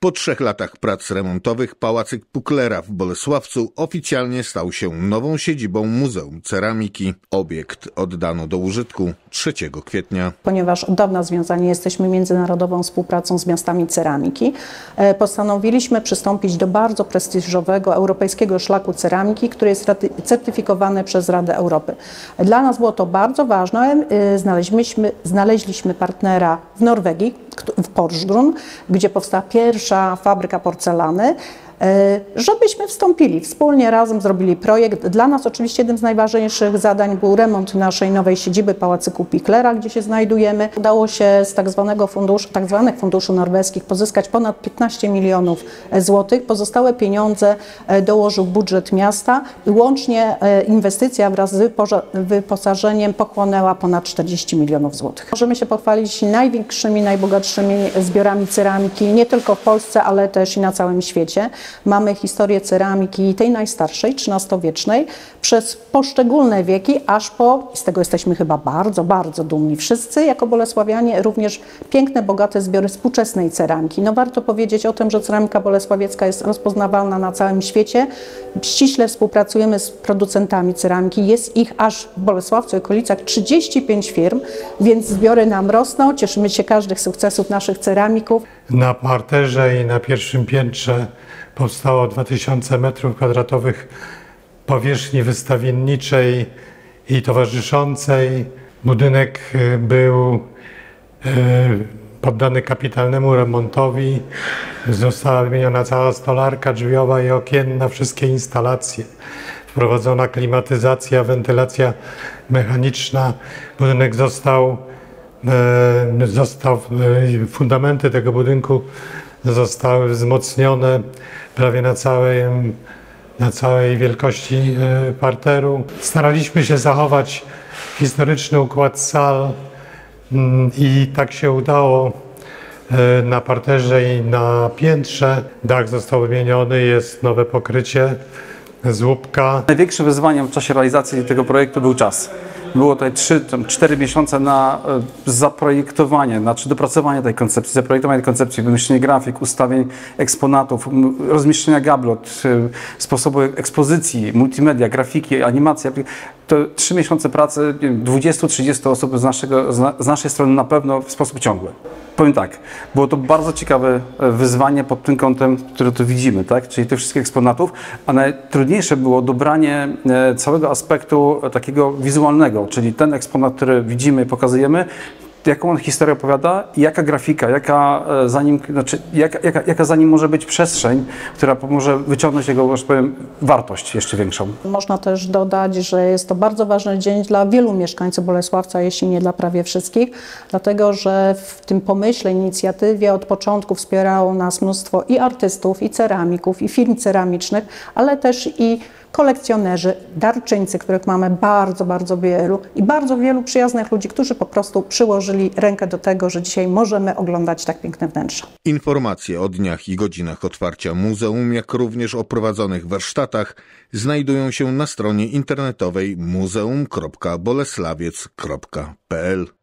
Po 3 latach prac remontowych Pałacyk Puklera w Bolesławcu oficjalnie stał się nową siedzibą Muzeum Ceramiki. Obiekt oddano do użytku 3 kwietnia. Ponieważ od dawna związani jesteśmy międzynarodową współpracą z miastami ceramiki, postanowiliśmy przystąpić do bardzo prestiżowego europejskiego szlaku ceramiki, który jest certyfikowany przez Radę Europy. Dla nas było to bardzo ważne. Znaleźliśmy partnera w Norwegii, w Porsgrunn, gdzie powstała pierwsza fabryka porcelany, żebyśmy wstąpili. Wspólnie razem zrobili projekt. Dla nas oczywiście jednym z najważniejszych zadań był remont naszej nowej siedziby Pałacyku Puklera, gdzie się znajdujemy. Udało się z tak zwanych funduszy norweskich pozyskać ponad 15 milionów złotych. Pozostałe pieniądze dołożył budżet miasta i łącznie inwestycja wraz z wyposażeniem pochłonęła ponad 40 milionów złotych. Możemy się pochwalić największymi, najbogatszymi zbiorami ceramiki, nie tylko w Polsce, ale też i na całym świecie. Mamy historię ceramiki tej najstarszej, XIII-wiecznej, przez poszczególne wieki, aż po, i z tego jesteśmy chyba bardzo, bardzo dumni wszyscy, jako bolesławianie, również piękne, bogate zbiory współczesnej ceramiki. No warto powiedzieć o tym, że ceramika bolesławiecka jest rozpoznawalna na całym świecie. Ściśle współpracujemy z producentami ceramiki. Jest ich aż w Bolesławcu i okolicach 35 firm, więc zbiory nam rosną. Cieszymy się każdych sukcesów naszych ceramików. Na parterze i na pierwszym piętrze powstało 2000 m2 powierzchni wystawienniczej i towarzyszącej. Budynek był poddany kapitalnemu remontowi. Została wymieniona cała stolarka drzwiowa i okienna, wszystkie instalacje. Wprowadzona klimatyzacja, wentylacja mechaniczna. Budynek fundamenty tego budynku zostały wzmocnione prawie na całej wielkości parteru. Staraliśmy się zachować historyczny układ sal i tak się udało. Na parterze i na piętrze dach został wymieniony, jest nowe pokrycie, słupka. Największym wyzwaniem w czasie realizacji tego projektu był czas. Było tutaj 3-4 miesiące na zaprojektowanie, znaczy dopracowanie tej koncepcji, zaprojektowanie tej koncepcji, wymyślenie grafik, ustawień eksponatów, rozmieszczenia gablot, sposobu ekspozycji, multimedia, grafiki, animacja. To 3 miesiące pracy, 20-30 osób z naszej strony na pewno w sposób ciągły. Powiem tak, było to bardzo ciekawe wyzwanie pod tym kątem, które tu widzimy, tak? Czyli tych wszystkich eksponatów, a najtrudniejsze było dobranie całego aspektu takiego wizualnego, czyli ten eksponat, który widzimy i pokazujemy, jaką on historię opowiada i jaka grafika, jaka za nim może być przestrzeń, która pomoże wyciągnąć jego, że powiem, wartość jeszcze większą. Można też dodać, że jest to bardzo ważny dzień dla wielu mieszkańców Bolesławca, jeśli nie dla prawie wszystkich, dlatego że w tym pomyśle, inicjatywie od początku wspierało nas mnóstwo i artystów, i ceramików, i firm ceramicznych, ale też i kolekcjonerzy, darczyńcy, których mamy bardzo, bardzo wielu i bardzo wielu przyjaznych ludzi, którzy po prostu przyłożyli rękę do tego, że dzisiaj możemy oglądać tak piękne wnętrza. Informacje o dniach i godzinach otwarcia muzeum, jak również o prowadzonych warsztatach znajdują się na stronie internetowej muzeum.boleslawiec.pl.